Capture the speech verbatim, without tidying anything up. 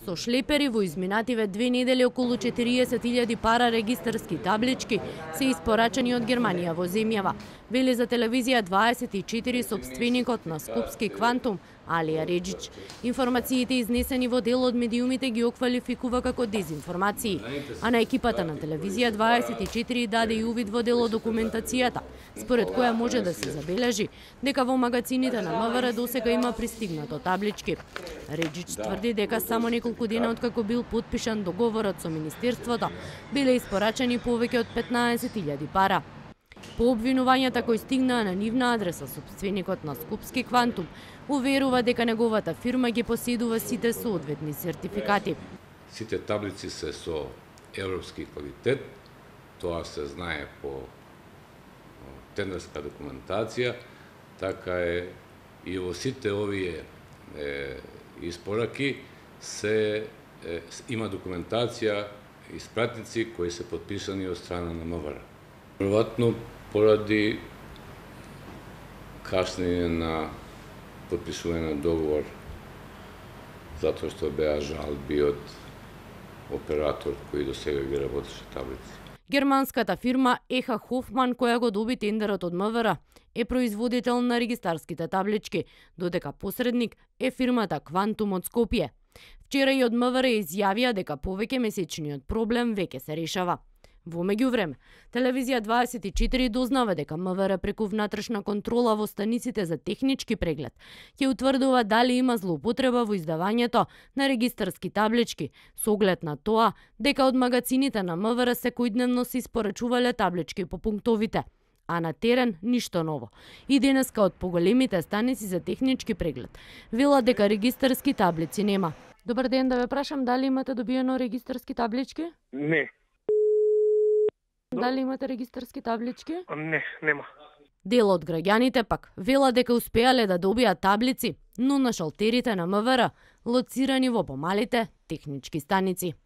Со шлепери во изминативе две недели околу четириесет илјади пара регистарски таблички се испорачани од Германија во земјава, вели за телевизија дваесет и четири сопственикот на Скопски Квантум Алија Реджич. Информациите изнесени во дел од медиумите ги оквалификува како дезинформации, а на екипата на телевизија дваесет и четири даде и увид во дел од документацијата, според која може да се забележи дека во магазините на МВР досега има пристигнато таблички. Реджич тврди дека само неколку дена откако бил потпишан договорот со Министерството, биле испорачани повеќе од петнаесет илјади пара. По обвинувањата кои стигнаа на нивна адреса, сопственикот на Скопски Квантум уверува дека неговата фирма ги поседува сите соодветни сертификати. Сите таблици се со европски квалитет, тоа се знае по тендерска документација, така е и во сите овие е, испораки се е, има документација и спратници кои се подписани од страна на МВР. Веројатно поради каснење на подписување на договор, затоа што беа жалби од оператор кои до сега ги работеше таблици. Германската фирма Еха Хофман, која го доби тендерот од МВР, е производител на регистарските таблички, додека посредник е фирмата Квантум од Скопје. Вчера и од МВР изјавија дека повеќе месечниот проблем веќе се решава. Во меѓувреме, телевизија дваесет и четири дознава дека МВР преку внатрешна контрола во станиците за технички преглед ќе утврдува дали има злоупотреба во издавањето на регистарски таблички, со оглед на тоа дека од магазините на МВР секојдневно се испорачувале таблички по пунктовите, а на терен ништо ново. И денеска од поголемите станици за технички преглед велат дека регистарски таблици нема. Добар ден, да ве прашам дали имате добиено регистарски таблички? Не. Дали имате регистарски таблички? Не, нема. Дел од граѓаните пак вела дека успеале да добијат таблици, но на шалтерите на МВР лоцирани во помалите технички станици.